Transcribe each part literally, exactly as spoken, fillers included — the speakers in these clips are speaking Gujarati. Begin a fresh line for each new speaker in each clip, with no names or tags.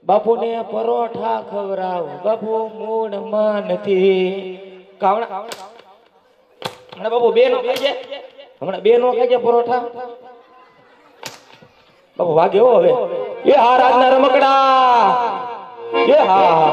બાપુને પરોઠા ખવરાવ. બાપુ મૂળ માં નથી. કાવણા હમણાં બાપુ બે નો ખાઈ જાય. હમણાં બે નો ખાઈ જાય પરોઠા. બાપુ વાગે હો હવે. એ હા રાજના રમકડા. એ હા હા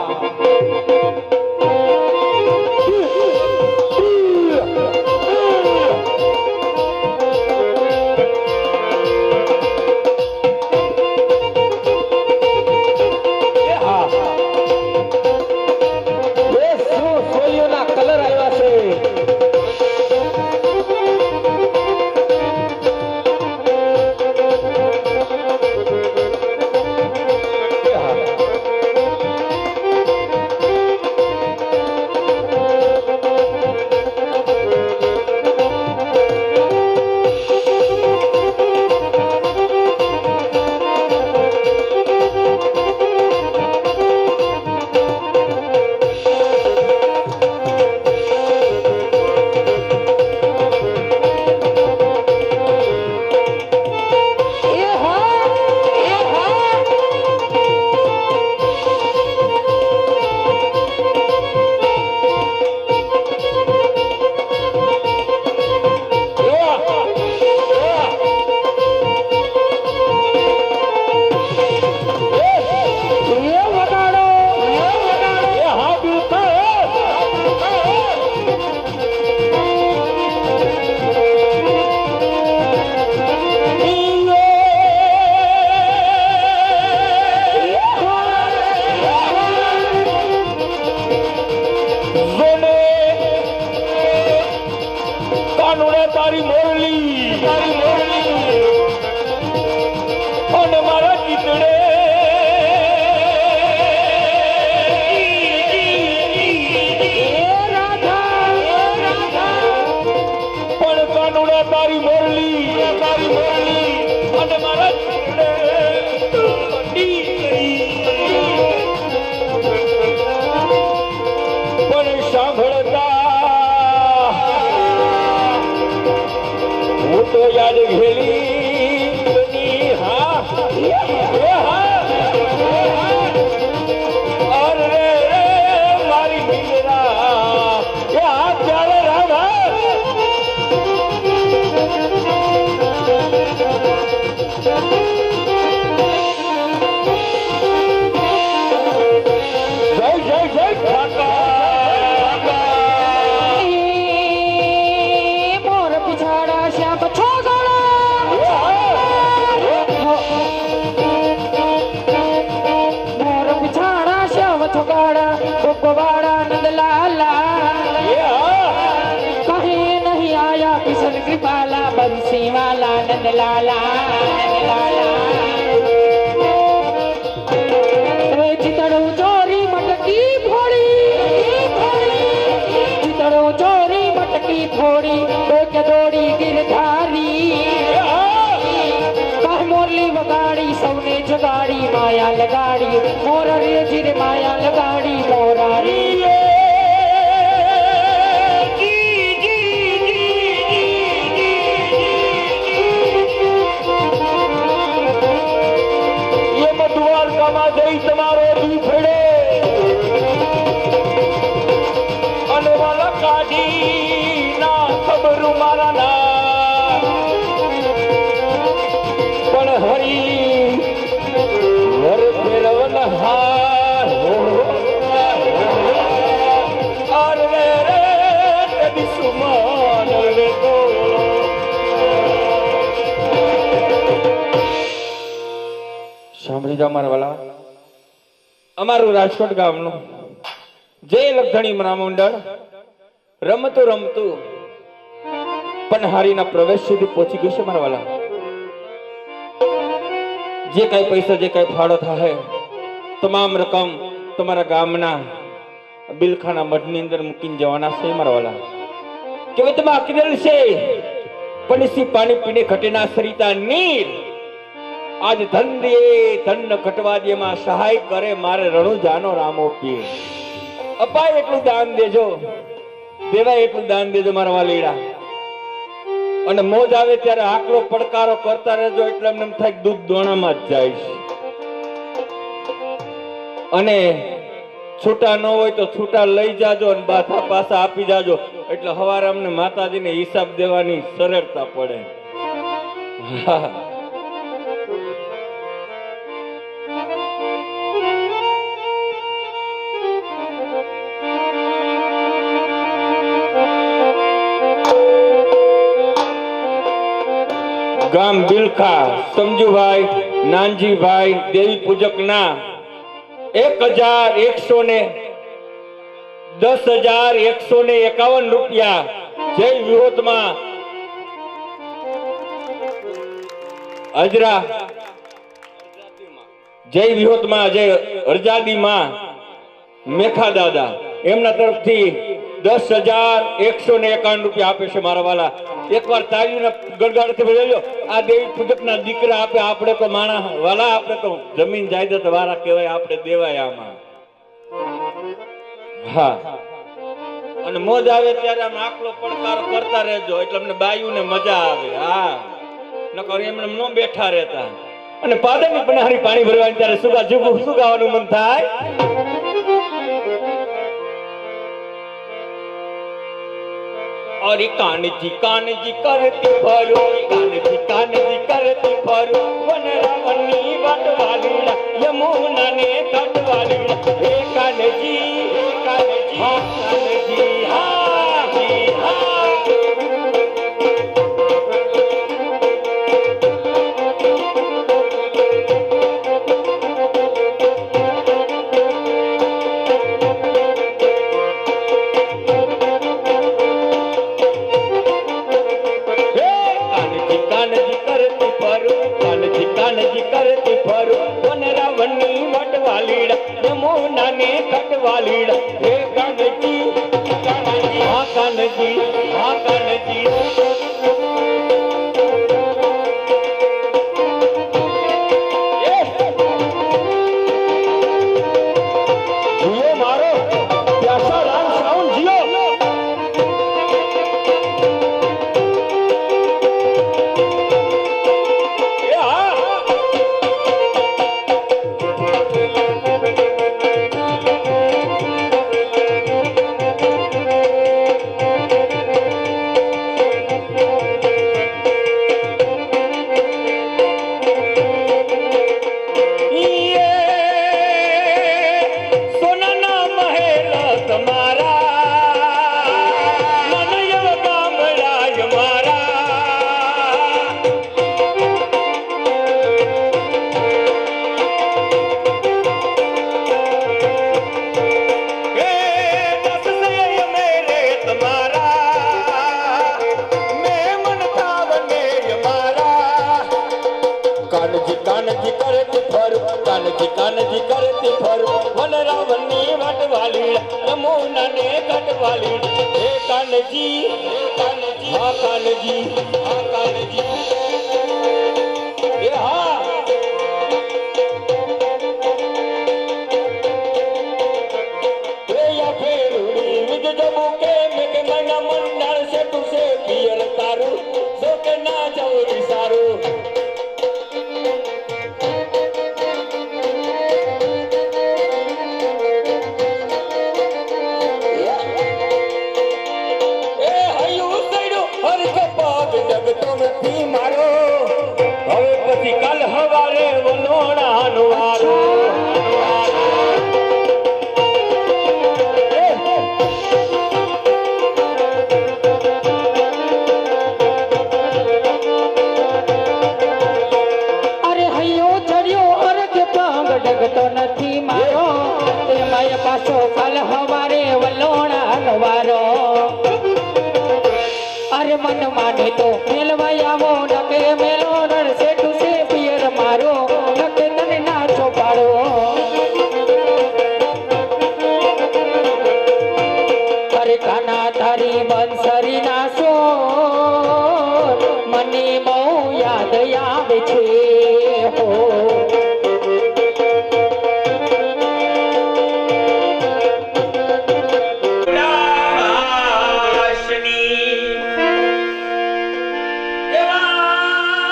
અમારું રાજકોટ ગામનું જય લખધણી મહામંડળ રમતું રમતું પનહારીના પ્રવેશ સુધી પહોંચી ગયું છે મારા વાલા. જે કઈ પૈસા જે કઈ ફાળો થાય તમામ રકમ તમારા ગામના બિલખાના મઢની અંદર મૂકીને જવાના છે મારા વાલા. કે તમે અકિદલ છે પણ ઇસી પાણી પીને ઘટેના સરિતા નીર આજ ધન દે ધન ઘટવા દે માં સહાય કરે મારે રણુ જાનો રામો પીર. અપાય એટલું દાન દેજો, દેવાય એટલું દાન દેજો મારા વાલીડા. અને મોજ આવે ત્યારે આકલો પડકારો કરતા રહેજો એટલે એમને એમ થાય દૂધ દોણામાં જ જાય છે. અને છૂટા ન હોય તો છૂટા લઈ જાજો અને બાધા પાછા આપી જાજો એટલે હવારે અમને માતાજીને હિસાબ દેવાની સરળતા પડે. ગામ બિલખા સમજુભાઈ નાનજીભાઈ દેવી પૂજક ના એક હજાર એકસો ને દસ હજાર એકસો ને એકાવન રૂપિયા જય વિહોતમાં હજરા જય વિહોતમાં જય હરજાદીમાં મેખા દાદા એમના તરફથી દસ હજાર એકસો ને એકાવન રૂપિયા આપે છે મારા વાલા. એકવાર તાળીઓના ગડગડાટથી બજાવજો. આ દેવી પૂજકના દીકરા આપે આપણે તો માણા વાલા આપણે તો જમીન જાયદાદ વાળા કહેવાય આપણે દેવાય આમાં. હા અને મોજ આવે ત્યારે આમ આકલો પડકારો કરતા રહેજો એટલે અમને બાયુને મજા આવે. હા નકર એમને ન બેઠા રહેતા અને પાદરની પનારી પાણી ભરવાની ત્યારે સુગા જુગું સુગાવાનું મન થાય. और कान जी कान जी करती भरो कान जी कान जी करती भरो वनरा वन्नी वट वालीड़ा यमुना ने तट वालीड़ा हे कान जी हे कान जी हाँ कान जी हाँ जी हाँ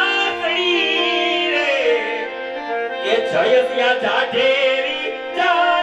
જયસ્યા જાઢેરી જા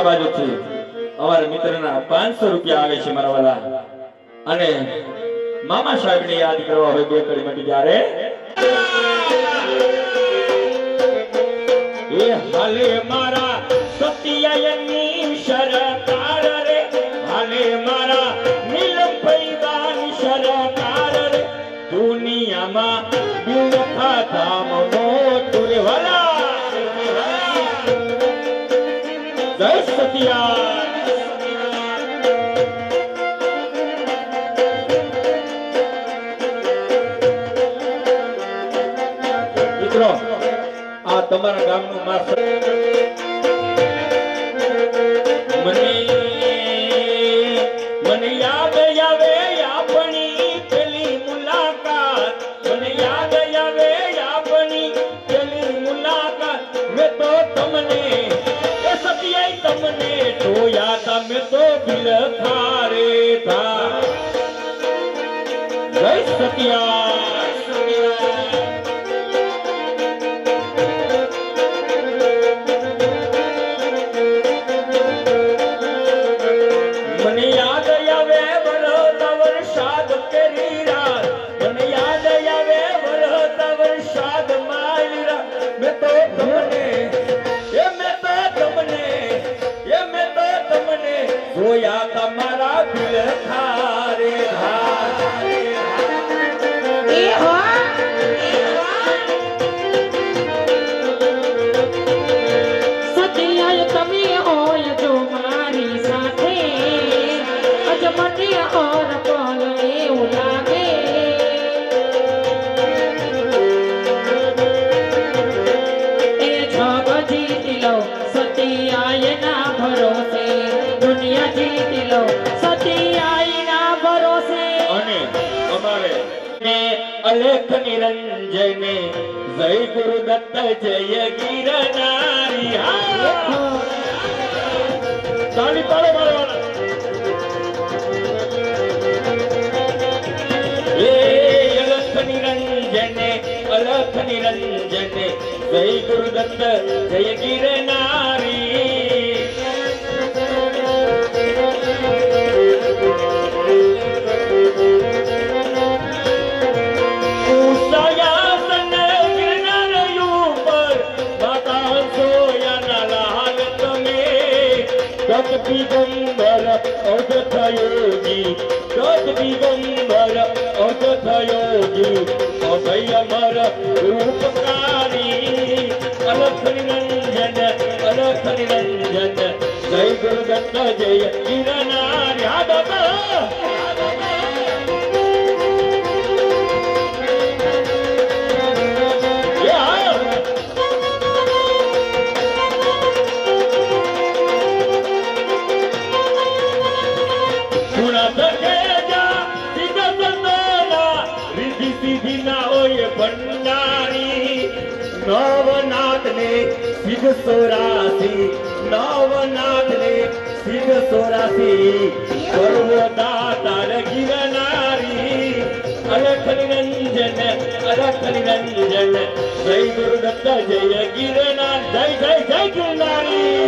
બાજુથી અમારા મિત્રના પાંચસો રૂપિયા આવે છે મારા વાલા અને મામા સાહેબને યાદ કરવા હોય બે કડી માટે જ્યારે એ હાલે મારા સતિયાની સરકાર રે હાલે મારા નીલમ પૈવાની સરકાર રે દુનિયામાં બિલ ખાતા મનો તુરે વાલા જય સતિયા મિત્રો આ તમારા ગામનું માસ્ટર મને મને યાદ આવે આપણી પેલી મુલાકાત મને યાદ આવે આપણી પેલી મુલાકાત મેં તો તમને એ સતિયાઈ તમને જોયા તા મેં તો દિલ થારે થા જય સતિયા જોયા તમારા દિલ થારે ધારે એ હો
સતિયા તમે હોય જો મારી સાથે અજમટી ઓર પલ એવું લાગે એ છગ જીતી લો સતિયા ના ભરોસે દુનિયા જીતી લો સતિયાઈ ના ભરોસે
અને અમારે ને અલેખ નિરંજને જય ગુરુ દત્ત જય ગિરનારી હા તાળી પાડો મારવાના એ અલેખ નિરંજને અલેખ નિરંજને જય ગુરુ દત્ત જય ગિરનારી દિગંબર અવધ યોગી દત દિગંબર અવધ યોગી અભય અમર રૂપકારી અલખ નિરંજન અલખ નિરંજન જય ગુરુ દત્ત જય ગિરનારી યાદવ नवनाथ ने सिद्ध सोरासी नवनाथ ने सिद्ध सोरासी सर्वदातार गिरनारी अलख निरंजन अलख निरंजन जय गुरु दत्त जय गिरनार जय जय जय गिरनारी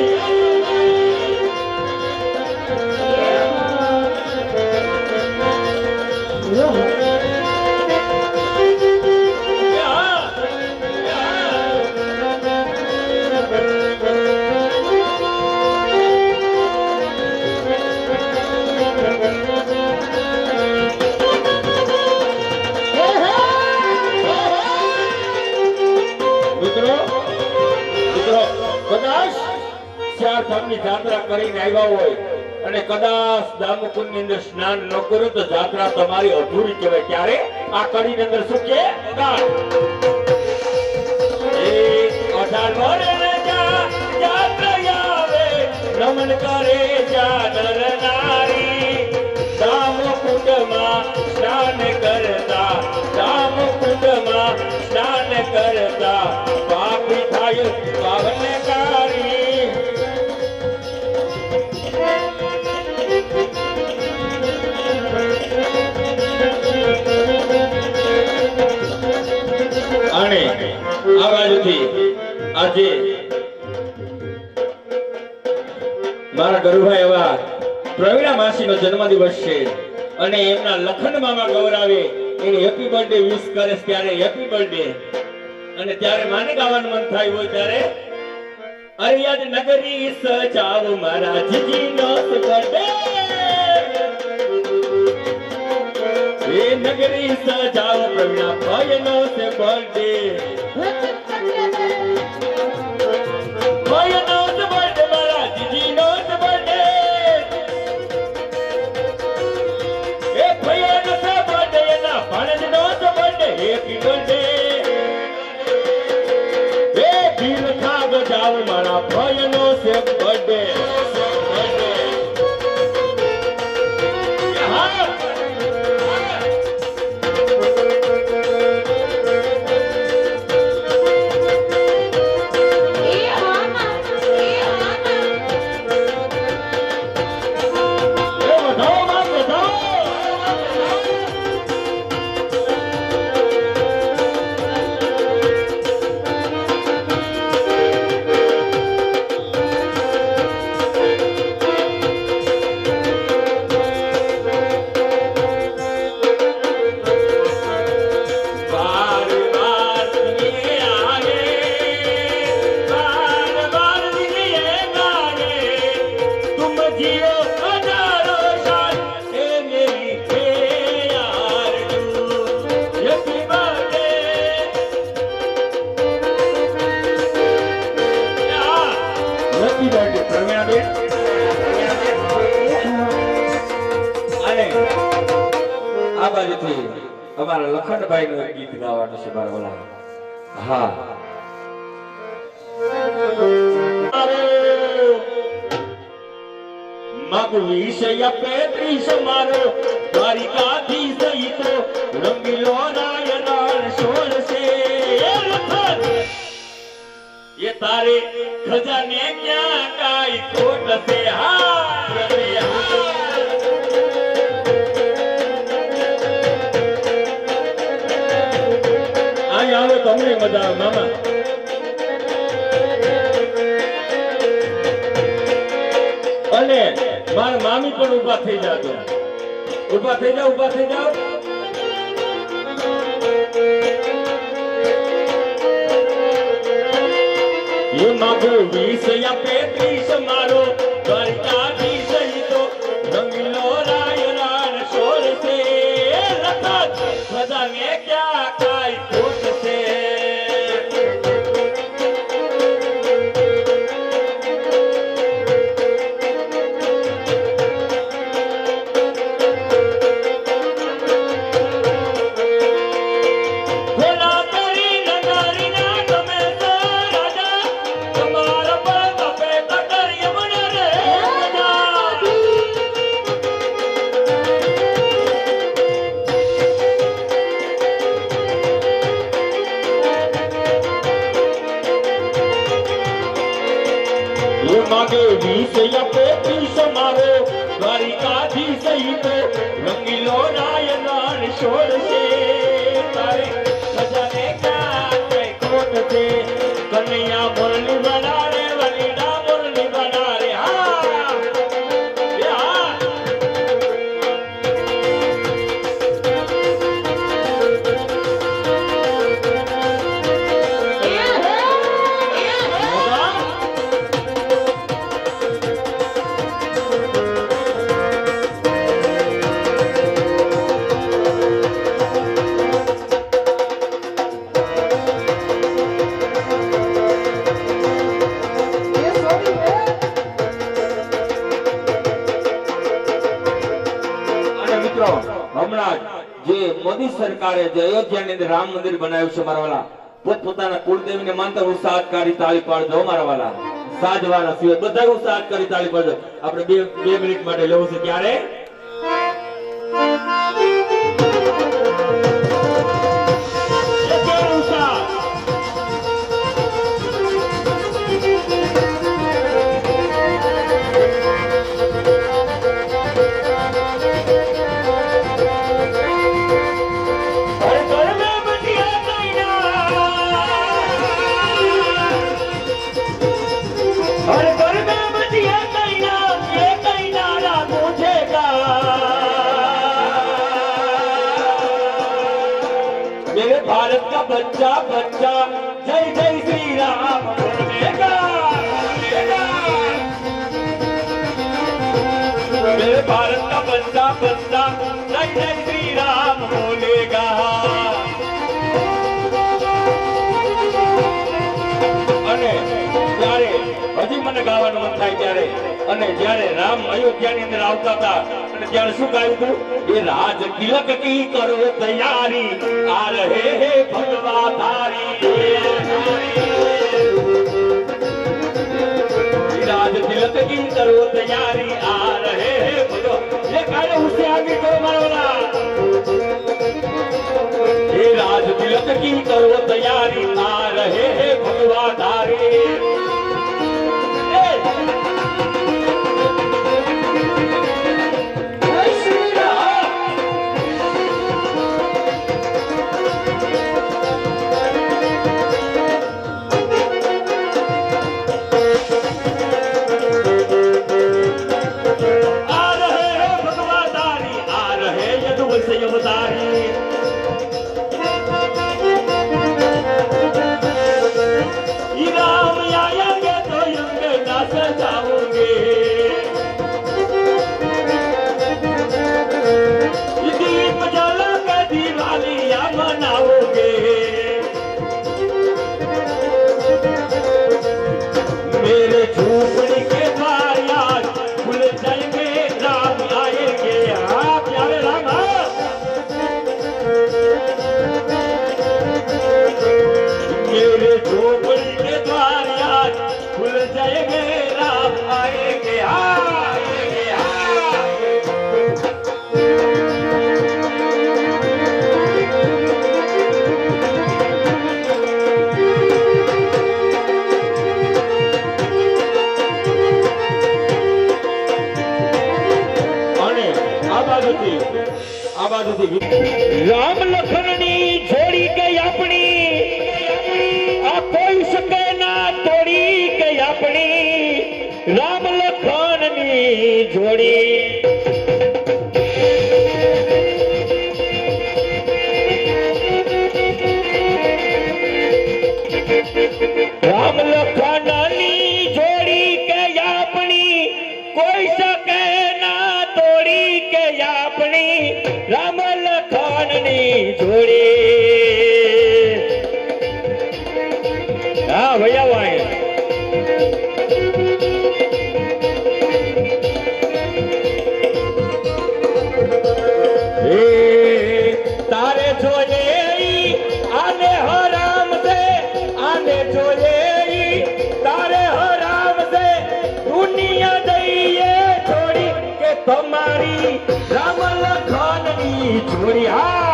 यात्रा કરીને આવ્યા હોય અને કદાચ દામકુંડ ની અંદર સ્નાન ન કરો તો યાત્રા તમારી અધૂરી કહેવાય ત્યારે આ કડી ની અંદર શું કે એ અઢાર વર્ષ જા યાત્રા આવે નમન કરે જા નર નારી દામકુંડ માં સ્નાન કરતા દામકુંડ માં સ્નાન કરતા પાપી થાય પાવનકારી અને આ બાજુથી આજે મારા ગરુભાઈ એવા પ્રવીણા માસીનો જન્મદિવસ છે અને એમના લખન મામા ગૌરાવે એને હેપી બર્થડે વિશ કરે ત્યારે હેપી બર્થડે અને ત્યારે માને ગાવાનું મન થાય હોય ત્યારે અરે યાદ નગરી સજાવ મારા જીજીનો બર્થડે એ નગરી સજાવ પ્રવીણા ભાઈનો સે બર્થડે ભાઈનો સે બર્થડે મારા જીજીનો સે બર્થડે એ ભાઈનો સે બર્થડે એના ભાણેજનો સે બર્થડે હેપી બર્થડે એ દિલ ખાબ જાવ મારા ભાઈનો સે બર્થડે અમારા લખનભાઈ નું ગીત ગાવાનું છે મારા ઓલા હા મગ વિષય પેત્રીસ મારો દ્વારિકાથી સહિતો રંગીલો નાયનાર સોળ છે એ તારે ખજાને ક્યાં કાઈ ખોટ છે હા આવો તમને મજા આવે મામા અને મારા મામી પણ ઉભા થઈ જાજો ઉભા થઈ જાઓ ઉભા થઈ જાઓ એ માગો વીસ યા પેત્રીસ મારો દ્વારિકાથી સહિતો રંગીલો રાયરાન સોળ છે લખત બધાને ક્યાં કાઈ ખોટ છે मागे वीस या पैंतीस मारो द्वारिकाधी सहित रंगीलो नायनार छोड़ से तारे खजाने क्या कई खोट थे कन्हैया मुरली बना रे वलीडा मुरली बना रे हाँ मोदी सरकारे जो अयोध्या ने राम मंदिर बनाव्યું છે મારા વાલા પોતપોતાના કુળદેવીને માનતા ઉત્સાહકારી તાળી પાડજો મારા વાલા સાજવાના સિવાય બધા ઉત્સાહકારી તાળી પાડજો આપણે બે બે મિનિટ માટે લેવું છે ત્યારે
हर घर में बतिया कइना
बच्चा बच्चा जय जय श्री राम बोलेगा बोलेगा। मेरे भारत का बच्चा बच्चा जय जय श्री राम बोलेगा। અને ત્યારે હજી મને ગાવાનું મન થાય ત્યારે અને જ્યારે રામ અયોધ્યાની અંદર આવતા હતા અને ત્યારે શું ગાયું હતું એ રાજ તિલક કી કરો તૈયારી આ રહે હે ભગવા તારી राज तिलक की करो तैयारी आ रहे हैं बोलो ये गाने उससे आगे करो मारोला ये राज तिलक की करो तैयारी आ रहे हैं भगवा धारे राम लखननी जोड़ी के अपनी आ कोई सके ना तोड़ी के अपनी राम लखननी जोड़ी राम लखननी जोड़ी के अपनी कोई सके ना तोड़ी के अपनी राम लखननी जोड़ी हाँ भैया भाई तारे जोए आने हो राम से आने जोए तारे हो राम से दुनिया दइए छोड़ी के तुम्हारी राम लखननी जोड़ी हाँ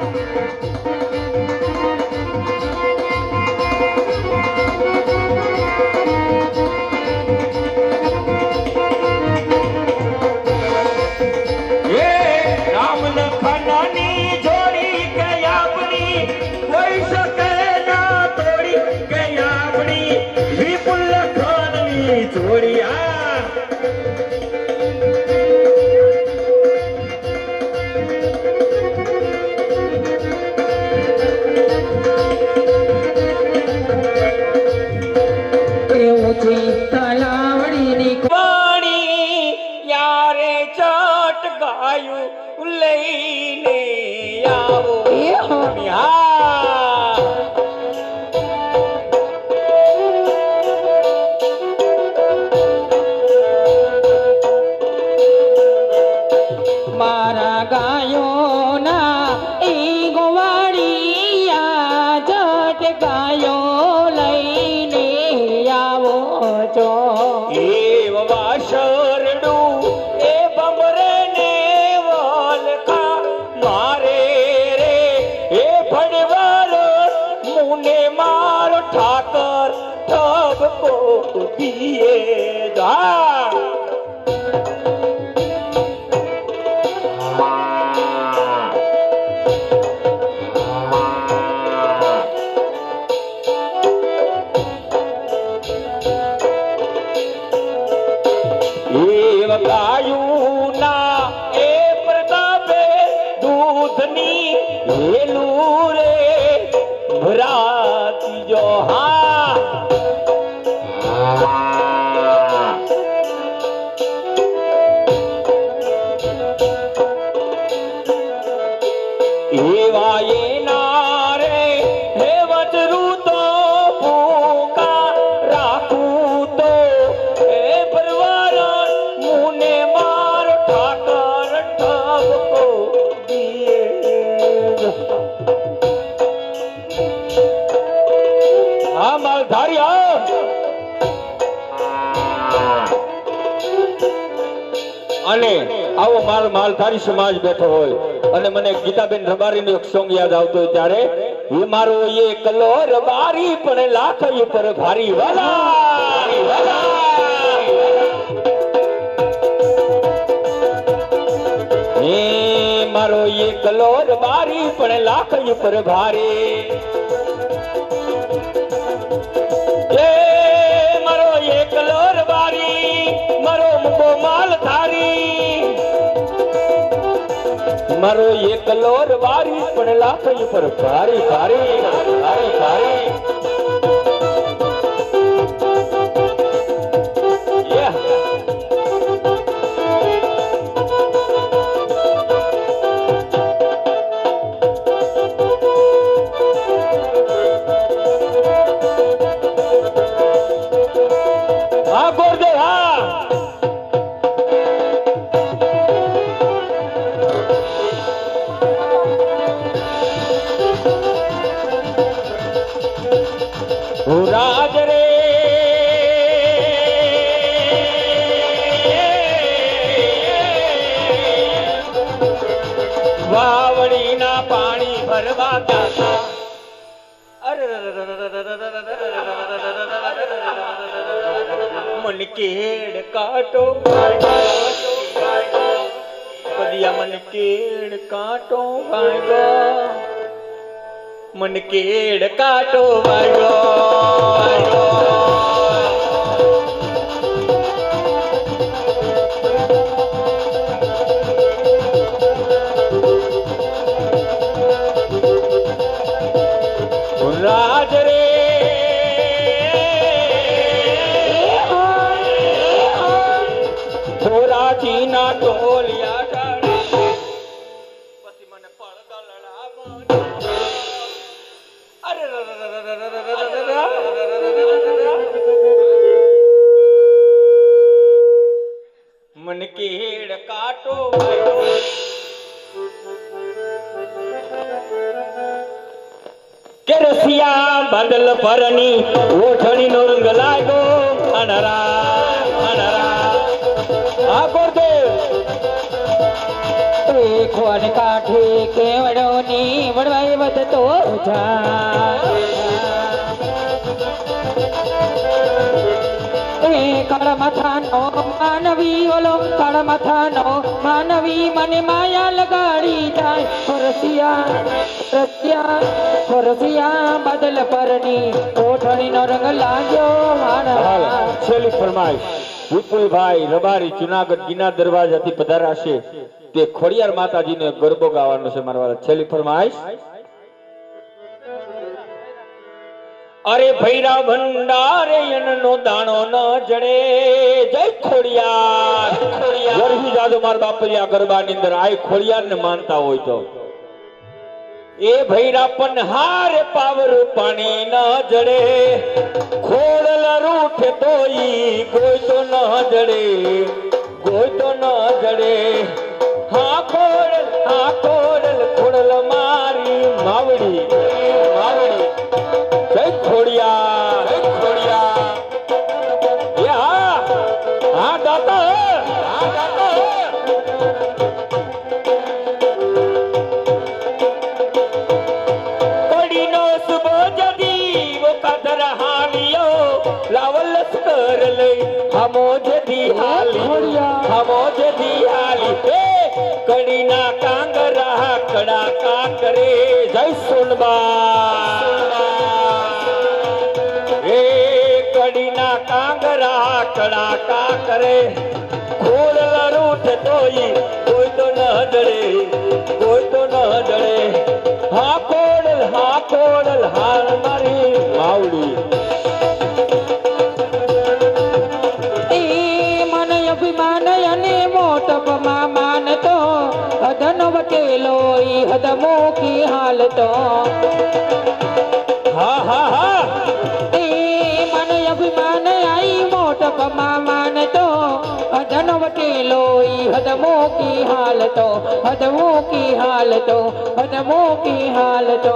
छोड़िया
તલાવડીની
પાણી યારે ચટ ગાયું લઈને આવો હા ठाकर तब को दिए जा गायूना ए प्रतापे दूधनी हेलू रे અને આવો માલ માલધારી સમાજ બેઠો હોય અને મને ગીતાબેન રબારીનો એક સોંગ યાદ આવતો હોય ત્યારે એ મારો એ કલો રબારી પણ લાખ ઉપર ભારી વાલા એ મારો એ કલો રબારી પણ લાખ ઉપર ભારી એ મારો એ કલો રબારી મારો મુકો માલ ધારી મારો એક લોર વારી પણ લાખ ઉપર ભારી ભારી ભારી ભારી હા ગોરદેવ હા રાજ રે વાવડી ના પાણી ભરવા ગયા અરે મન કેડ કાટો પદિયા મન કેડ કાટો વાગ્યો मन केड़ काटो वायो राज रे थोड़ा चीना टोलिया પછી મને પડદા લડાવા मन केड़ काटो के रसिया बदल परनी ओठणी नो रंग लागो अनरा अनरा आ गुरुदेव
खोन काठे केवड़ो ની વડવાઈ વધતો જા એ કાળ માથાનો માનવી ઓલો કાળ માથાનો માનવી મને માયા લગાડી જાય ફરસિયા રસિયા ફરસિયા બદલ પરની ઓઠણીનો રંગ લાગ્યો મારા
છેલ્લી ફરમાઈશ વિપુલભાઈ રબારી જુનાગઢ ગિના દરવાજાથી પધારાશે તે ખોડિયાર માતાજીને ગરબો ગાવાનો છે મારા વાળા છેલ્લી ફરમાઈશ અરે ભૈરા ભંડારે યનનો દાણો ન જડે જય ખોડિયાર વરહી જાદો માર બાપલિયા ગરબાની અંદર આય ખોડિયાર ને માનતા હોય તો એ ભૈરા પનહારે પાવર પાણી ન જડે ખોડલ રૂઠે તોઈ કોઈ તો ન જડે કોઈ તો ન જડે હા ખોડલ હા ખોડલ ખોડલ મારી માવડી માવડી જય ખોડિયાર જય ખોડિયાર એ હા હા દાતા હા દાતા કડીનો સુબો જદી વો કદર હાલિયો લાવલ કર લઈ હમો જદી હાલી હમો જદી હાલી એ કડીના કાંગરા કડા કા કરે જય સોનબા કાંગરા કડાકા કરે ખોડલ રૂઠ તોઈ કોઈ તો ન જડે કોઈ તો ન જડે હા ખોડલ હા ખોડલ હાલ મારી માવડી
એ મન અભિમાન અને મોટપમાં માનતો હદનો વટેલો ઈ હદ મોકી હાલતો
હા હા હા
માનતો હદનો વટેલો ઈ હદમો કી હાલતો હદમો કી હાલતો હદમો કી હાલતો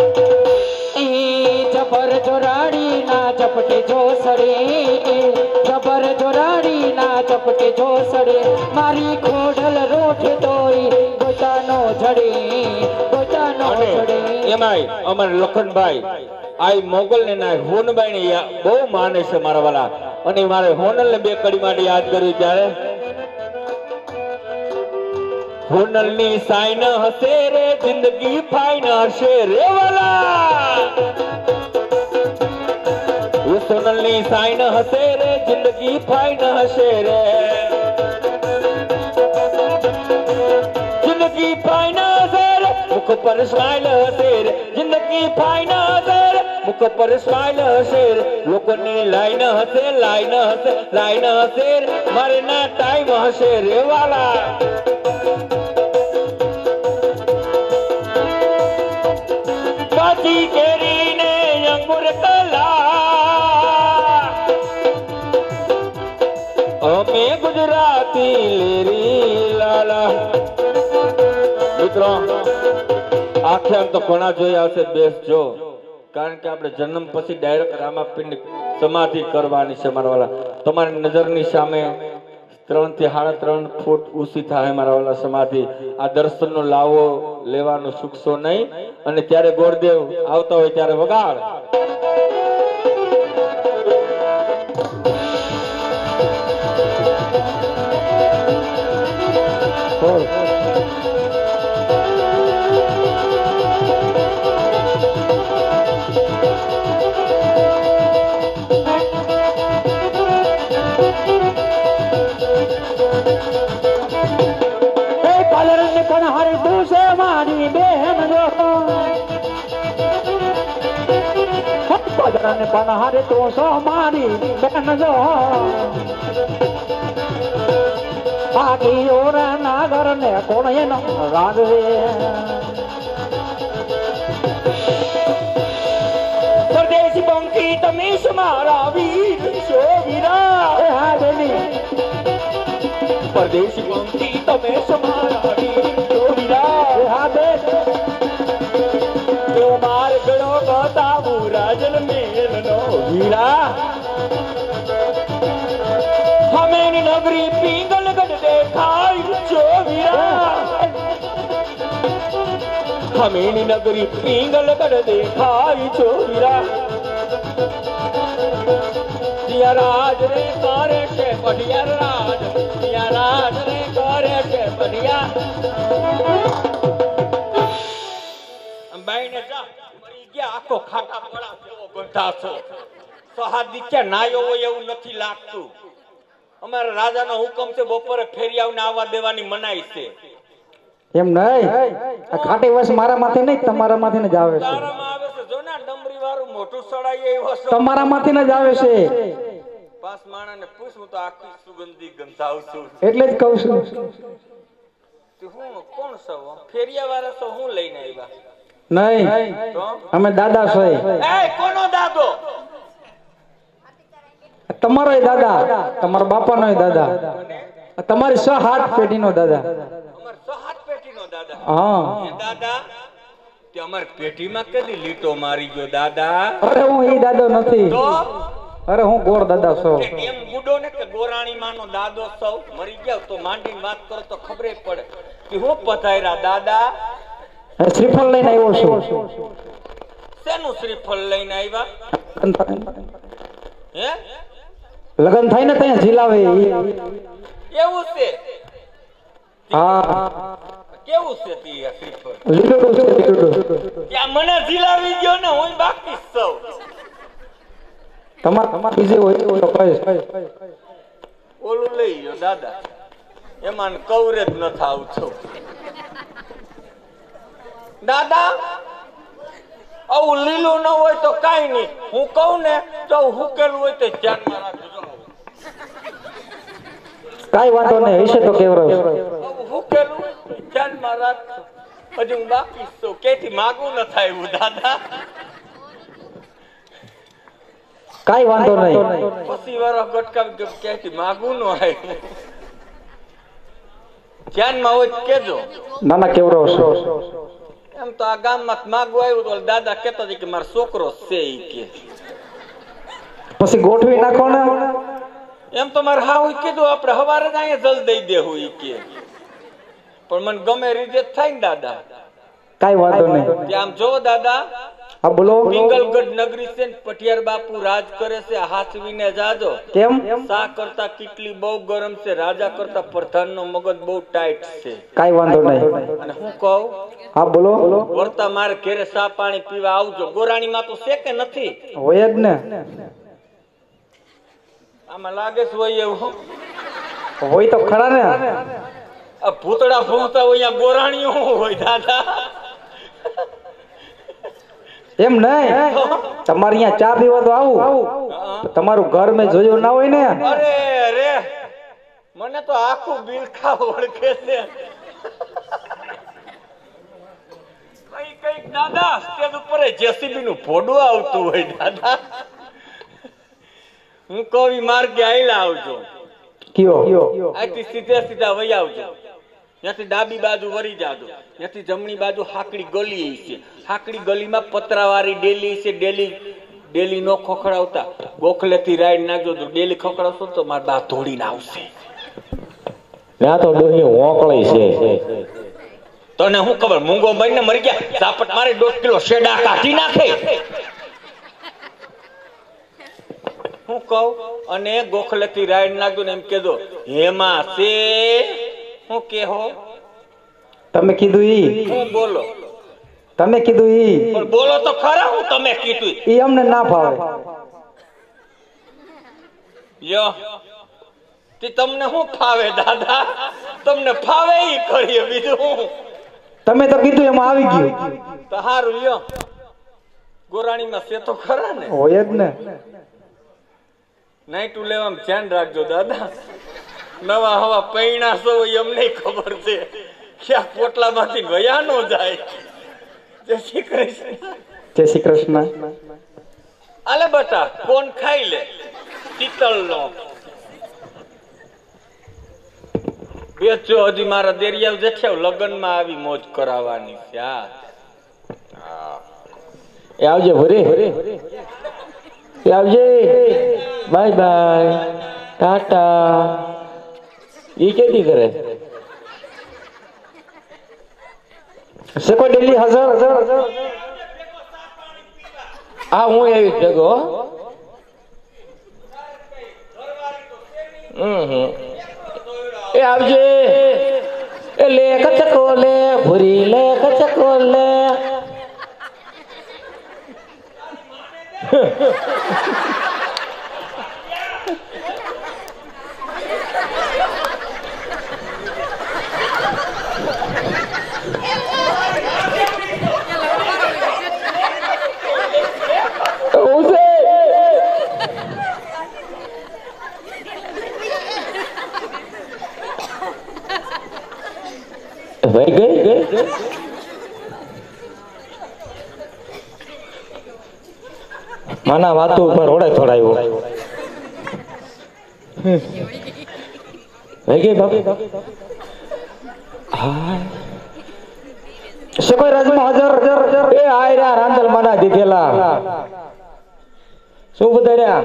એ જબર જોરાડી ના ઝપટે જો સડે જબર જોરાડી ના ચપટે જોસડે મારી ખોડલ રોઠ તોય ગોતાનો જડે ગોતાનો જડે
એમાંય અમારે લખનભાઈ આ મોગલ ને ના હોનબાઈ ને બહુ માને છે મારા વાલા અને મારે હોનલ ને બે કડી માટે યાદ કર્યું ત્યારે હોનલ ની સાઈન હશે રે જિંદગી ફાઈન હશે રે વાલા સોનલ ની સાઈન હશે રે જિંદગી ફાઈન હશે રે જિંદગી ફાઈન હશે રે મુખ પર સ્માઈલ હશે રે જિંદગી ફાઈન હશે રે મુખ પર સ્માઈલ હશે રે લોકોની લાઈન હશે લાઈન હશે લાઈન હશે રે મારે ના ટાઈમ હશે રે વાલા કાચી કેરી ને અંગુર કલા અમે ગુજરાતી લેરી લાલા મિત્રો આખ્યાન તો ઘણા જોયા હશે બેસજો કારણ કે આપણે જન્મ પછી ડાયરેક્ટ રામાપીર સમાધિ કરવાની છે મારા વાલા તમારી નજરની સામે ત્રણ થી સાડા ત્રણ ફૂટ ઊંચી થાય મારા વાલા સમાધિ આ દર્શનનો લાવો લેવાનું ચૂકશો નહીં અને ત્યારે ગોરદેવ આવતા હોય ત્યારે વગાડ
ને પણ હારે તો સો મારી બેન જો બાકી ઓરા નાગર ને કોણ એનો રાગવે પરદેશી બંકી તમે મારા વીર છો વીરા એ હા બેની પરદેશી બંકી તમે મારા વીર છો વીરા એ હા બેન તો માર ગળો બતાવું રાજન મેલનો વીરા હમેની નગરી પિંગલગઢ દેખાય છો વીરા હમેની નગરી પિંગલગઢ દેખાય છો વીરા દિયા રાજ રે કરે છે પઢિયા રાજ દિયા રાજ રે કરે છે પઢિયા અંબાઈને જા મરી ગયા આખો ખાટા પડા જેવો બંધાશો સહાદી ક્યાં નાયો હોય એવું નથી લાગતું અમારા રાજાનો હુકમ છે બપોરે ફેરિયાઓને આવવા દેવાની મનાઈ છે
એમ નહીં આ ખાટી વસ મારા માથે નહીં તમારા માથે જ આવે છે
તારામાં આવે છે જો ના ડમરી વાળું મોટું સડાઈ એવો છે
તમારા માથે જ આવે છે
પાસ માણાને પૂછ હું તો આખી સુગંધી ગંધાવ છું
એટલે જ કહું છું
તું હું કોણ છો ફેરિયા વાળા છો હું લઈને આવ્યા
નહીં
તો
અમે દાદા છો
એ કોનો દાદો
તમારો દાદા તમારા બાપાનો દાદા તમારી સો હાથ પેઢીનો દાદા
અમાર સો હાથ પેઢીનો દાદા
હા
એ દાદા તે અમાર પેઢીમાં કદી લીટો મારી ગયો દાદા
અરે હું ઈ દાદો નથી
તો
અરે હું ગોળ દાદા છો
એમ ગુડો ને કે ગોરાણી માનો દાદો સૌ મરી ગયા તો માંડીને વાત કરો તો ખબરે પડે કે હું પધાર્યા દાદા
શ્રીફળ લઈને આવ્યો છું
શેનું શ્રીફળ લઈને આવ્યા હે
લગન થાય ને ત્યાં ઝીલાવે
એવું છે
હા
કેવું છે તે આ શ્રીફળ
લીડો છે લીડો
ત્યાં મને ઝીલાવી ગયો ને હું બાકી સૌ
તમાર બીજે હોય તો કહીશ
ઓલું લઈ ગયો દાદા એમાં કવરેજ ન થાવ છો દાદા આવું લીલું ન હોય તો કઈ નહીં હું કહું ને તો હુકેલું હોય તો ધ્યાનમાં રાખજો
કઈ વાંધો નહીં હશે તો કેવરો
હુકેલું ધ્યાનમાં રાખજો હજી હું બાકી છું કેથી માગું ન થાય એવું દાદા
કઈ વાંધો નહીં
પછી વાળો ગટકાવી કેથી માગું ન હોય ધ્યાનમાં હોય કેજો
નાના કેવરો છો
એમ તો આ ગામમાં માગવું આવ્યું તો દાદા કેતા કે મારો છોકરો છે ઈ કે
પછી ગોઠવી નાખો ને
એમ તો મારે હા હોય કીધું આપણે હવારે જ અહીંયા જલ દઈ દેવું ઈ કે પણ મને ગમે રીતે જ થાય ને દાદા
કાઈ વાંધો નહીં
કે આમ જો દાદા
હા બોલો
પિંગલગઢ નગરી છે ને પટિયાર બાપુ રાજ કરે છે હાથવીને જાજો
કેમ
સા કરતા કેટલી બહુ ગરમ છે રાજા કરતા પ્રધાનનો મગજ બહુ ટાઈટ છે
કાઈ વાંધો નહીં
અને હું કહું
હા બોલો
વર્તા મારે ઘેરે સા પાણી પીવા આવજો ગોરાણીમાં તો છે કે નથી
હોય જ ને
આમાં લાગે છે હોય એવું
હોય તો ખરા ને
આ ભૂતડા ભૂંગતા હોય અહીંયા ગોરાણીઓ હોય દાદા
એમ નહીં તમારે અહીંયા ચા પીવા તો આવું તમારું ઘર મેં જોયું ના હોય ને
અરે રે મને તો આખું બિલખા ઓળખે છે કઈ કઈક દાદા સ્ટેજ ઉપર જેસીબી નું ભોડું આવતું હોય દાદા હું કવિ માર્ગે આયલા આવજો
કયો
આથી સીધે સીધા વહી આવજો ત્યાંથી ડાબી બાજુ વળી જાજો ત્યાંથી જમણી બાજુ હાકડી ગલી છે હાકડી ગલીમાં પતરાવાળી ડેલી છે ડેલી ડેલી નો ખખડાવતા ગોખલેથી રાઈડ નાખજો તો ડેલી ખખડાવશો તો મારા બા ધોડીને આવશે
ના તો ડોહી ઓકળી છે
તને હું ખબર મૂંગો બનીને મરી ગયા ઝાપટ મારી દોઢ કિલો શેડા કાઢી નાખે હું કહું અને ગોખલેથી રાઈડ નાખજો ને એમ કેજો હેમાં છે હું કેહો
તમે કીધું ઈ
હું બોલો
તમે કીધું ઈ
પણ બોલો તો ખરા હું તમે કીધું
ઈ અમને ના ફાવે
યો તે તમને શું ફાવે દાદા તમને ફાવે ઈ કરીએ બીજું હું
તમે તો કીધું એમાં આવી ગયું
તો હારું લ્યો ગોરાણીમાં છે તો ખરા ને
હોય જ ને
નાઈટું લેવામાં ધ્યાન રાખજો દાદા નવા હવા પૈણા છો એમને ખબર છે ક્યાં પોટલામાંથી ગયા નો જાય જય શ્રી કૃષ્ણ
જય શ્રી કૃષ્ણ
આલે બટા કોણ ખાઈ લે શીતળ નો બેચો હજી મારા દેરિયા જેઠ્યા લગ્ન માં આવી મોજ કરાવવાની છે આ
એ આવજે ભરી એ આવજે બાય બાય ટાટા ઈ કેતી કરે
સેકો દિલ્હી હજાર હજાર
આ હું એવી જગો હમ હમ એ આવજે એ લે કચકો લે ભૂરી લે કચકો લે ભાઈ ગઈ ગઈ માના વાતો ઉપર ઓડાય થોડાયું ભાઈ ગઈ બાપી હા
સેકો રાજમાં હજાર હજાર હજાર
એ આય રા રાંદલ માના દીધેલા શું બતાડ્યા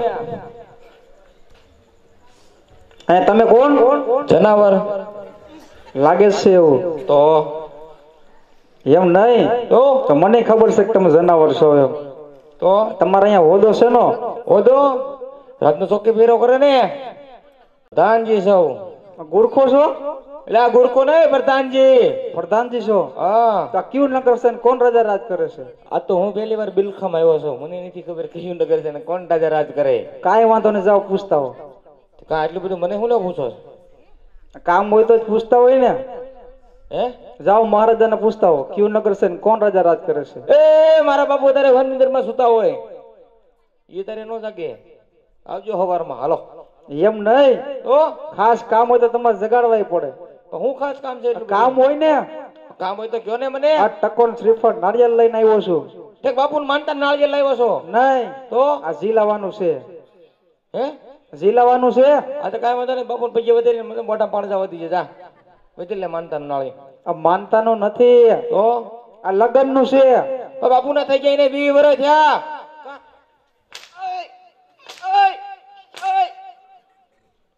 અને તમે કોણ
જનાવર
લાગે છે એવું
તો
એમ નહીં
તો
તો મને ખબર છે કે તમે જનાવર છો એમ
તો
તમારે અહીંયા હોદો છે નો
ઓદો રાતનો ચોકી ફેરો કરે ને પ્રધાનજી સૌ
ગુરખો છો
એટલે આ ગુરકો નહીં પ્રધાનજી
પ્રધાનજી છો
હા
તો આ કયું નગર છે ને કોણ રાજા રાજ કરે છે
આ તો હું પહેલી વાર બિલખામાં આવ્યો છું મને નથી ખબર કયું નગર છે ને કોણ રાજા રાજ કરે
કાંઈ વાંધો નહીં જાઓ પૂછતા હો
કા એટલું બધું મને શું ના પૂછો છો?
કામ હોય તો જ પૂછતા હોય ને
હે
જાઓ મહારાજાને પૂછતા હો કયું નગર છે ને કોણ રાજા રાજ કરે છે
એ મારા બાપુ તારે વન મંદિરમાં સુતા હોય એ તારે નો જાગે આવજો સવારમાં હાલો
એમ નહીં
તો
ખાસ કામ હોય તો તમારે જગાડવાય પડે
તો હું ખાસ કામ છે એટલું
કામ હોય ને
બધું? કામ હોય તો કયો ને મને
આ ટકોન શ્રીફળ નારિયેળ લઈને આવ્યો છું
ઠેક બાપુ માનતા નાળિયેર લાવ્યો છો
નહીં
તો
આ જી લાવવાનું છે
હે
જી લાવવાનું છે
આ તો કાંઈ વાંધો નહીં બાપુ પૈયા વધારી મને મોટા પાણી વધી જાય જા વધી લે માનતા નાળી
આ માનતાનું નથી
તો
આ લગ્ન નું છે
બાપુ ના થઈ ગયા એને વીસ વર્ષ થયા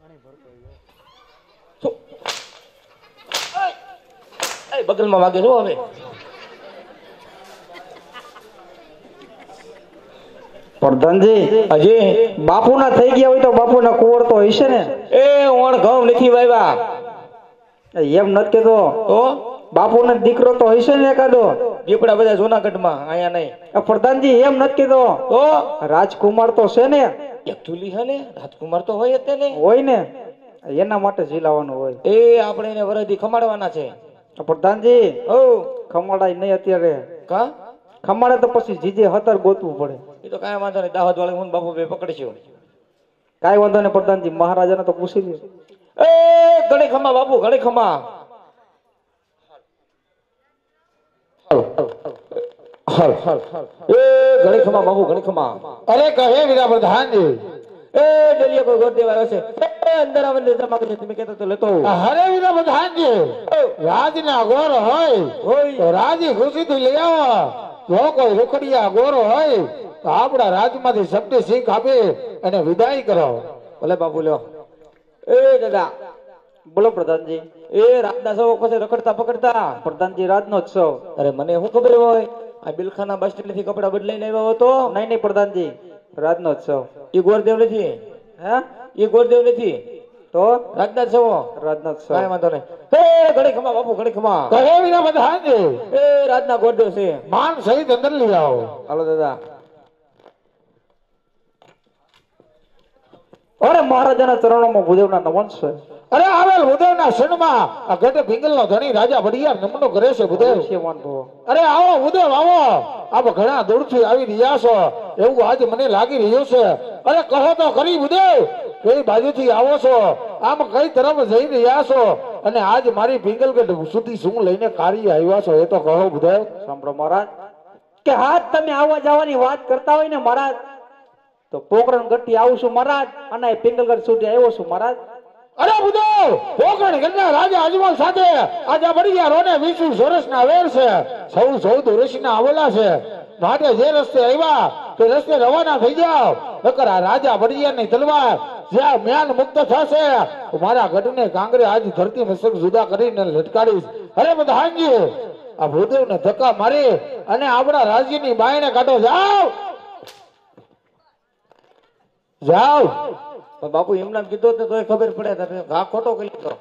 એ બગલમાં વાગે છો હવે.
પ્રધાનજી
હજી
બાપુના થઈ ગયા હોય તો બાપુના કુંવર તો હશે ને?
એ ઓણ ઘઉં નથી વાવ્યા.
એમ નથી કેતો,
તો
બાપુનો દીકરો તો હશે ને એકાદો?
દીપડા બધા જૂનાગઢમાં, અહીંયા નહીં.
આ પ્રધાનજી એમ નથી કેતો,
તો
રાજકુમાર તો છે ને?
એક તુલી હે ને, રાજકુમાર તો હોય જ તે ને.
હોય ને, એના માટે ઝીલાવાનું હોય.
એ આપણે એને વરદી ખમાડવાના છે.
આ પ્રધાનજી
ઓ
ખમાડાય નહીં અત્યારે.
કા
ખમાડે તો પછી જીજે હતર ગોતવું પડે.
એ તો કાંઈ વાંધો નહીં, દાહોદ વાળા હું ને બાપુ બે પકડીશું.
કાંઈ વાંધો નહીં પ્રધાનજી, મહારાજાને તો પૂછી લે.
એ ઘણી ખમા બાપુ, ઘણી ખમા. હલ હલ એ ઘણી ખમા બાપુ, ઘણી ખમા.
અરે કહે વીરા પ્રધાનજી,
એ ડેલીએ કોઈ ગોર દેવા આવ્યો છે. એ અંદર આવે ને જમા કરે, તમે કહેતા તો લેતો આવું.
હરે વીરા પ્રધાનજી, રાજના ગોર હોય
હોય
તો રાજી ખુશી થી લઈ આવો. જો કોઈ રોકડિયા ગોર હોય તો આપણા રાજમાંથી શબ્દ શીખ આપી અને વિદાય કરો.
ભલે બાપુ લ્યો. એ દાદા
બોલો પ્રધાનજી.
એ રાતના સૌ પાસે રખડતા પકડતા.
પ્રધાનજી રાજનો જ છો.
અરે મને શું ખબર હોય, આ બિલખાના બસ સ્ટેન્ડ થી કપડા બદલાઈને આવ્યો હતો.
નહીં નહીં પ્રધાનજી, રાજનો જ છો.
એ ગોરદેવ નથી.
હે?
એ ગોરદેવ નથી,
તો
રાજના છો.
રાજનો જ છો.
કાંઈ વાંધો નહીં. એ ઘડી ખમા બાપુ, ઘડી ખમા.
કહે વીરા પ્રધાનજી,
એ રાજના ગોરદેવ છે.
માન સહિત અંદર લઈ આવો.
હાલો દાદા.
અરે મહારાજાના ચરણોમાં ભૂદેવના નમન છે.
અરે આવેલ ઉદયના ક્ષણમાં આ ગઢ પિંગલ નો ધણી રાજા વડિયાર નમનો કરે છે ઉદય.
શિવવાન ભવો.
અરે આવો ઉદય આવો, આપ ઘણા દૂરથી આવી રહ્યા છો એવું આજ મને લાગી રહ્યું છે. અરે કહો તો ખરી ઉદય, કઈ બાજુથી આવો છો, આમ કઈ તરફ જઈ રહ્યા છો, અને આજ મારી પિંગલગઢ સુધી શું લઈને કાર્ય આવ્યા છો એ તો કહો ઉદય.
સાંભળો મહારાજ, કે હાથ તમે આવવા જવાની વાત કરતા હોય ને મહારાજ, તો પોકરણ ગઢથી આવું છું મહારાજ, અને પિંગલગઢ સુધી આવ્યો છું મહારાજ.
અરે ઉદય, પોકરણ ગઢના રાજા અજમલ સાથે આજે વડિયાર રોને વીસ વર્ષના વેર છે, સૌ ચૌદ વર્ષના આવેલા છે, માટે જે રસ્તે આવ્યા તે રસ્તે રવાના થઈ જાઓ. નકર આ રાજા વડિયારની તલવાર જ્યાં મ્યાન મુક્ત થશે, મારા ગઢને કાંગરે આજ ધરતી મસ્તક જુદા કરીને લટકાડીશ. અરે પ્રધાનજી, આ ભૂદેવને ધક્કા મારી અને આપણા રાજ્યની બાયણે કાઢો. જાઓ જાઓ.
પણ બાપુ એમ નામ કીધું તો ખબર પડે, તમે ઘા ખોટો કરી લીધો.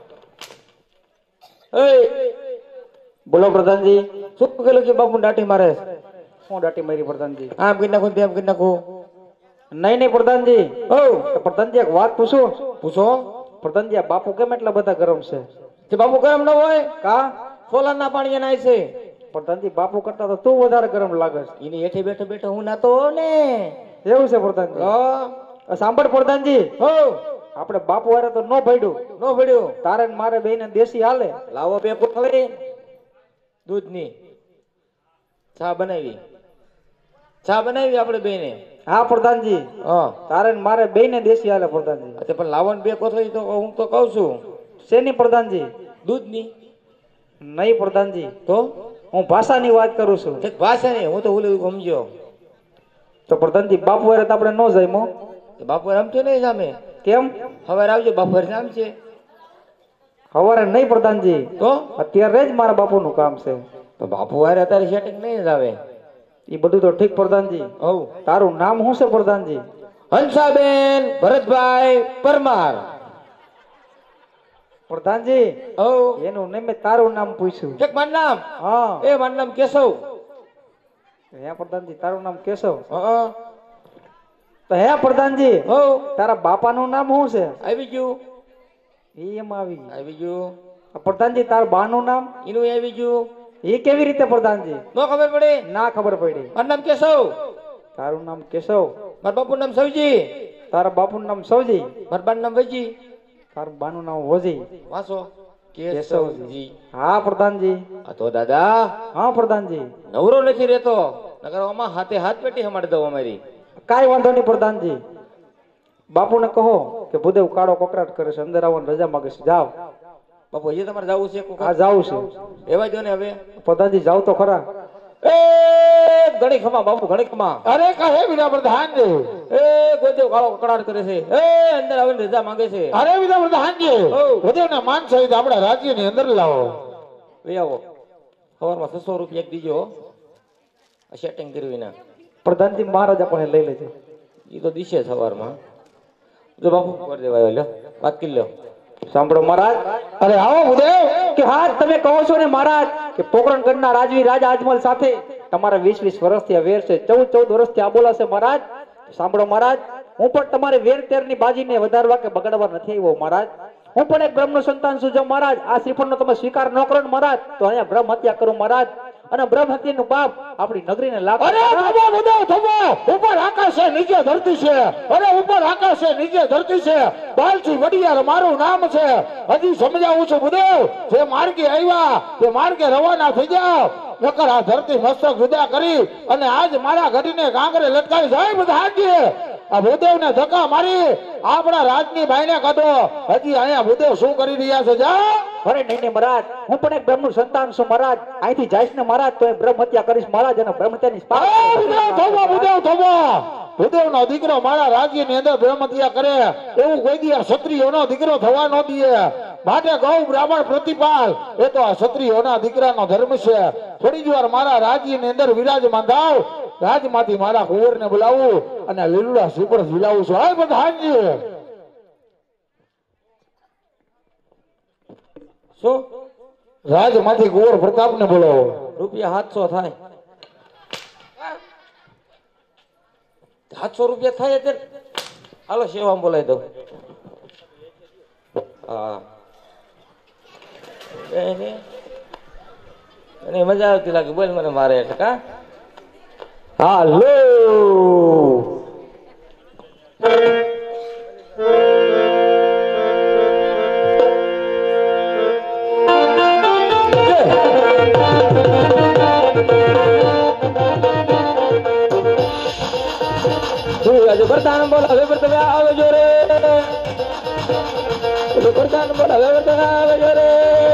એ
બોલો પ્રધાનજી.
શું કહેલું છે બાપુ દાટી મારે?
હું દાટી મારી પ્રધાનજી?
આમ કરી નાખું તેમ કરી નાખું.
નહીં નહીં પ્રધાનજી.
ઓ
તો પ્રધાનજી એક વાત પૂછું?
પૂછો.
પ્રધાનજી આ બાપુ કેમ એટલા બધા ગરમ છે?
તે બાપુ ગરમ ન હોય,
કા
સોલારના પાણી નાય છે.
પ્રધાનજી બાપુ કરતા તો તું વધારે ગરમ લાગે છે.
એની હેઠે બેઠો બેઠો હું નાતો ને.
એવું છે પ્રધાનજી?
હા.
સાંભળ પ્રધાનજી,
હો
આપણે બાપુ હારે તો ન ભડ્યું.
નો પડ્યું.
તારે ને મારે બેને દેશી હાલે.
લાવો બે કોથળી દૂધની. ચા બનાવી, ચા બનાવી આપણે બેને.
હા પ્રધાનજી,
હા.
તારે ને મારે બેને દેશી હાલે પ્રધાનજી.
અતે પણ લાવો ને બે કોથળી તો હું તો કહું છું.
શેની પ્રધાનજી?
દૂધની.
નહીં પ્રધાનજી,
તો
હું ભાષાની વાત કરું છું.
ઠીક, ભાષા નહીં, હું તો ઓલું સમજો.
તો પ્રધાનજી બાપુ હારે તો આપણે ન જાય.
બાપુ રમતો નહીં સામે.
કેમ?
હવે આવજો, બાપુ નામ છે.
સવારે નહીં પ્રધાનજી,
તો
અત્યારે જ મારા બાપુનું કામ છે.
તો બાપુ હારે અત્યારે સેટિંગ નહીં જ આવે.
એ બધું તો ઠીક પ્રધાનજી.
હવ
તારું નામ શું છે પ્રધાનજી?
હંસાબેન ભરતભાઈ પરમાર.
પ્રધાનજી
હવ
એનું નહીં, મેં તારું નામ પૂછ્યું.
ઠીક, મારું નામ?
હા.
એ મારું નામ કેશવ.
હે પ્રધાનજી, તારું નામ કેશવ?
હા.
તો હે પ્રધાનજી,
હવ
તારા બાપાનું નામ શું છે?
આવી ગયું,
ઈ એમ આવી ગયું.
આવી ગયું.
પ્રધાનજી તારા બાનું નામ?
એનું આવી ગયું.
એ કેવી રીતે પ્રધાનજી?
નો ખબર પડે?
ના ખબર પડી.
મારું નામ કેશવ.
તારું નામ કેશવ?
મારા બાપુનું નામ સવજી.
તારા બાપુનું નામ સવજી?
મારા બાનું નામ વજી.
તારું બાનું નામ વજી?
વાંચો.
કેશવજી. હા પ્રધાનજી.
આ તો દાદા
હા પ્રધાનજી.
નવરો નથી રહેતો, નકર આમાં હાથે હાથ પેટી હમાડી દઉં અમારી.
કાઈ વાંધો નહીં પ્રધાનજી. બાપુને કહો કે ભૂદેવ કાળો કકડાટ કરે છે, અંદર આવવાની રજા માંગે છે. જાઓ.
બાપુ હજી તમારે જવું છે?
હા જાવું છે.
એવા જો ને હવે.
પ્રધાનજી જાવ તો ખરા.
એ ઘણી ખમા બાપુ ઘણી ખમા.
અરે કહે વિના પ્રધાનજી.
એ ગોદેવ કાળો કકડાટ કરે છે. એ અંદર આવીને રજા માંગે છે.
અરે વિના પ્રધાનજી ગોદેવના માન સહિત આપણા રાજ્યની અંદર લાવો.
લઈ આવો. સવારમાં છસો રૂપિયા દીજો. સેટિંગ કર્યું ના
પ્રધાનજી મહારાજા પણ લઈ લેજે.
એ તો દિશે સવારમાં. જો બાપુ કરી દેવાયો લ્યો વાત કરી લ્યો.
સાંભળો મહારાજ.
અરે આવો ગુદેવ.
કે હા તમે કહો છો ને મહારાજ કે પોકરણગઢના રાજવી રાજા અજમલ સાથે તમારા વીસ વીસ વર્ષથી આ વેર છે, ચૌદ ચૌદ વર્ષથી આ બોલાશે મહારાજ. સાંભળો મહારાજ, હું પણ તમારે વેર તેરની બાજીને વધારવા કે બગાડવા નથી આવ્યો મહારાજ. હું પણ એક બ્રહ્મનું સંતાન છું. જો મહારાજ આ શ્રીફળનો તમે સ્વીકાર ન કરો ને મહારાજ તો અહીંયા બ્રહ્મ હત્યા કરું મહારાજ. અને બ્રહ્મ હત્યાનું પાપ આપણી નગરીને લાગે.
અરે થમો ગુદેવ થમો. ઉપર આકાશ છે નીચે ધરતી છે. અરે ઉપર આકાશ છે નીચે ધરતી છે. બાલજી વડિયાર મારું નામ છે. હજી સમજાવું છું ગુદેવ, જે માર્ગે આવ્યા તે માર્ગે રવાના થઈ જાઓ. નકર આ ધરતી મસ્તક જુદા કરી અને આજ મારા ઘડીને કાંકરે લટકાવી જાય બધાજી. આ ભૂદેવને ધક્કા મારી આપણા રાજની ભાઈને કાઢો. હજી અહીંયા ભૂદેવ શું કરી રહ્યા છે જા.
અરે નહીં નહીં મહારાજ, હું પણ એક બ્રહ્મનું સંતાન છું મહારાજ. અહીંથી જઈશ ને મહારાજ તો એ બ્રહ્મ હત્યા કરીશ મહારાજ. અને બ્રહ્મ હત્યાની
ભૂદેવ નો દીકરો મારા રાજ્યની અંદર બ્રહ્મ હત્યા કરે એવું કોઈ દી આ ક્ષત્રિયોનો દીકરો થવા ન દે. માટે ગૌ બ્રાહ્મણ પ્રતિપાલ એ તો આ ક્ષત્રિયોના દીકરાનો ધર્મ છે. થોડી જ વાર મારા રાજ્યની અંદર વિરાજમાન થાવ. રાજમાંથી મારા કુંવરને બોલાવું અને લીલુડા સુપર ઝુલાવું છું. હાય પ્રધાનજી.
શું
રાજમાંથી કુંવર પ્રતાપને બોલાવો.
રૂપિયા સાતસો થાય. સાતસો રૂપિયા થાય અત્યારે. હાલો સેવા બોલાવી દઉં. હા એને એને મજા આવતી લાગે. બોલ મને મારે એટલે કા.
હાલો
પ્રધાન બોલ હવે તમે આવજો રે. પ્રધાન બોલ હવે તમે આવજો રે.